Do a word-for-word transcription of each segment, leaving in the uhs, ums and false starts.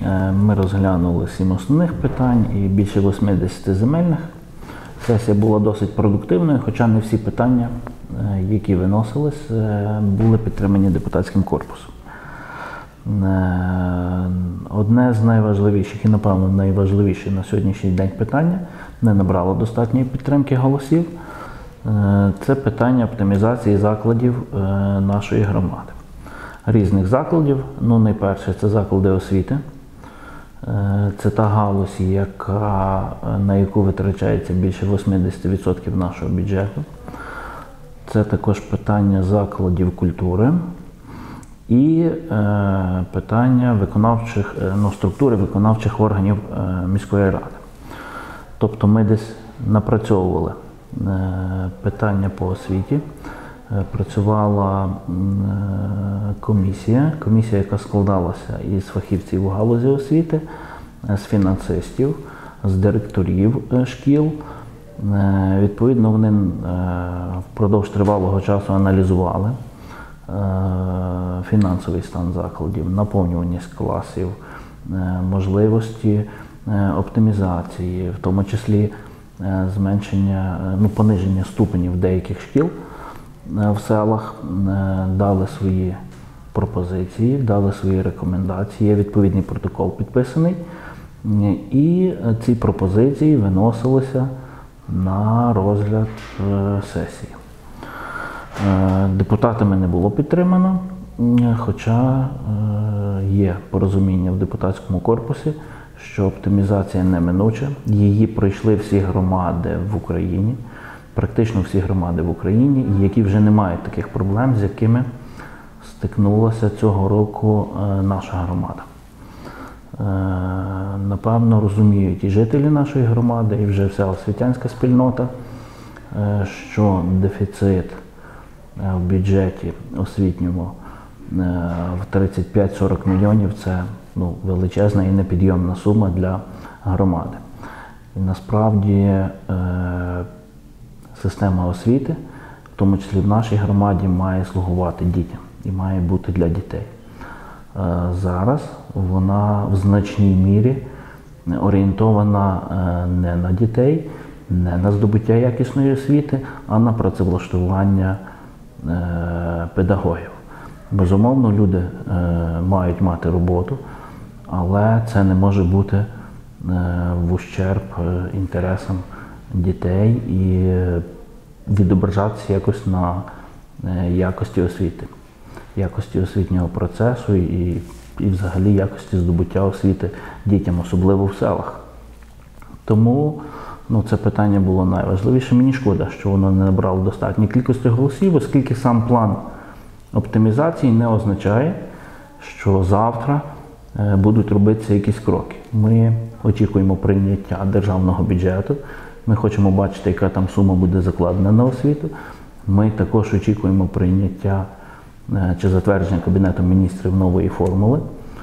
Ми розглянули сім основних питань і більше восьмидесяти земельних. Сесія була досить продуктивною, хоча не всі питання, які виносились, були підтримані депутатським корпусом. Одне з найважливіших і, напевно, найважливіше на сьогоднішній день питання не набрало достатньої підтримки голосів. Це питання оптимізації закладів нашої громади. Різних закладів. Ну, найперше, це заклади освіти. Це та галузь, яка, на яку витрачається більше вісімдесят відсотків нашого бюджету. Це також питання закладів культури і е, питання виконавчих, ну, структури виконавчих органів е, міської ради. Тобто ми десь напрацьовували е, питання по освіті. Е, працювала е, комісія, комісія, яка складалася із фахівців у галузі освіти, е, з фінансистів, з директорів е, шкіл. Е, відповідно, вони е, впродовж тривалого часу аналізували фінансовий стан закладів, наповнюваність класів, можливості оптимізації, в тому числі зменшення, ну, пониження ступенів деяких шкіл в селах, дали свої пропозиції, дали свої рекомендації, є відповідний протокол підписаний, і ці пропозиції виносилися на розгляд сесії. Депутатами не було підтримано, хоча є порозуміння в депутатському корпусі, що оптимізація неминуча. Її пройшли всі громади в Україні, практично всі громади в Україні, які вже не мають таких проблем, з якими стикнулася цього року наша громада. Напевно, розуміють і жителі нашої громади, і вже вся освітянська спільнота, що дефіцит в бюджеті освітньому в тридцять п'ять - сорок мільйонів – це, ну, величезна і непідйомна сума для громади. І насправді е, система освіти, в тому числі в нашій громаді, має слугувати дітям і має бути для дітей. Е, зараз вона в значній мірі орієнтована е, не на дітей, не на здобуття якісної освіти, а на працевлаштування педагогів. Безумовно, люди е, мають мати роботу, але це не може бути е, в ущерб е, інтересам дітей і відображатися якось на е, якості освіти, якості освітнього процесу і, і взагалі якості здобуття освіти дітям, особливо в селах. Тому Ну, це питання було найважливіше. Мені шкода, що воно не набрало достатньої кількості голосів, оскільки сам план оптимізації не означає, що завтра будуть робитися якісь кроки. Ми очікуємо прийняття державного бюджету, ми хочемо бачити, яка там сума буде закладена на освіту. Ми також очікуємо прийняття чи затвердження Кабінетом міністрів нової формули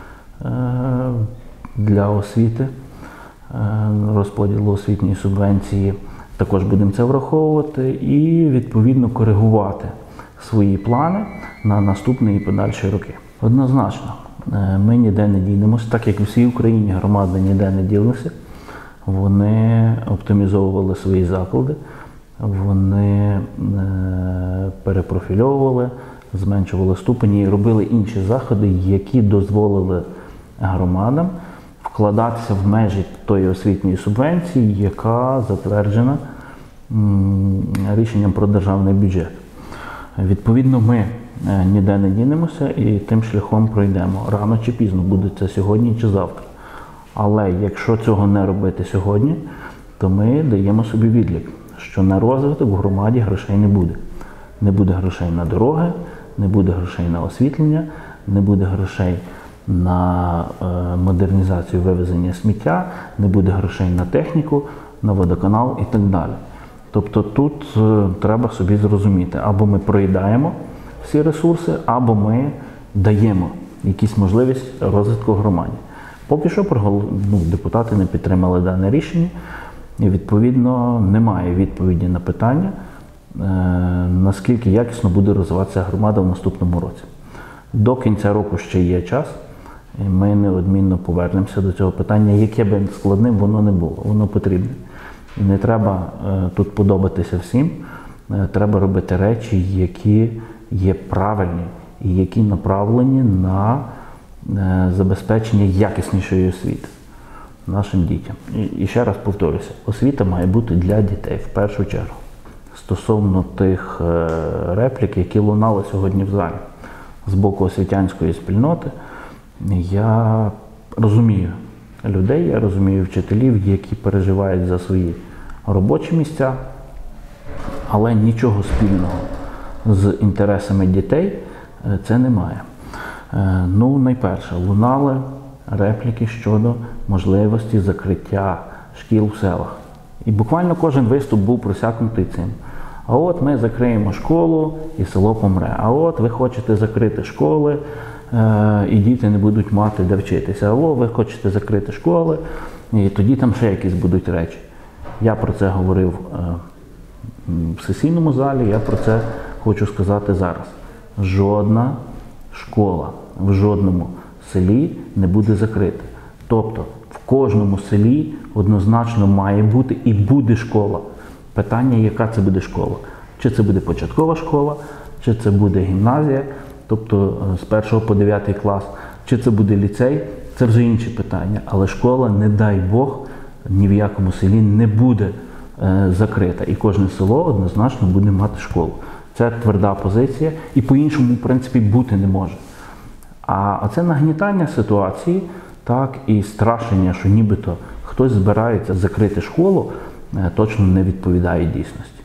для освіти, розподілу освітньої субвенції. Також будемо це враховувати і, відповідно, коригувати свої плани на наступні і подальші роки. Однозначно, ми ніде не дінемося, так як у всій Україні громади ніде не ділися. Вони оптимізовували свої заклади, вони перепрофільовували, зменшували ступені і робили інші заходи, які дозволили громадам вкладатися в межі тої освітньої субвенції, яка затверджена рішенням про державний бюджет. Відповідно, ми ніде не дінемося і тим шляхом пройдемо. Рано чи пізно, буде це сьогодні чи завтра. Але якщо цього не робити сьогодні, то ми даємо собі відлік, що на розвиток в громаді грошей не буде. Не буде грошей на дороги, не буде грошей на освітлення, не буде грошей на модернізацію вивезення сміття, не буде грошей на техніку, на водоканал і так далі. Тобто тут треба собі зрозуміти, або ми проїдаємо всі ресурси, або ми даємо якісь можливість розвитку громаді. Поки що ну, депутати не підтримали дане рішення, і відповідно немає відповіді на питання, наскільки якісно буде розвиватися громада в наступному році. До кінця року ще є час, І ми неодмінно повернемося до цього питання, яке б складним воно не було, воно потрібне. І не треба е, тут подобатися всім, е, треба робити речі, які є правильні і які направлені на е, забезпечення якіснішої освіти нашим дітям. І, і ще раз повторюся, освіта має бути для дітей в першу чергу. Стосовно тих е, реплік, які лунали сьогодні в залі з боку освітянської спільноти, я розумію людей, я розумію вчителів, які переживають за свої робочі місця, але нічого спільного з інтересами дітей це немає. Ну, найперше, лунали репліки щодо можливості закриття шкіл в селах. І буквально кожен виступ був просякнутий цим. А от ми закриємо школу і село помре. А от ви хочете закрити школи, і діти не будуть мати де вчитися. Алло, ви хочете закрити школи, і тоді там ще якісь будуть речі. Я про це говорив в сесійному залі, я про це хочу сказати зараз. Жодна школа в жодному селі не буде закрита. Тобто в кожному селі однозначно має бути і буде школа. Питання, яка це буде школа. Чи це буде початкова школа, чи це буде гімназія, тобто з першого по дев'ятий клас, чи це буде ліцей, це вже інші питання. Але школа, не дай Бог, ні в якому селі не буде е, закрита. І кожне село однозначно буде мати школу. Це тверда позиція і по-іншому, в принципі, бути не може. А це нагнітання ситуації, так, і страшення, що нібито хтось збирається закрити школу, е, точно не відповідає дійсності.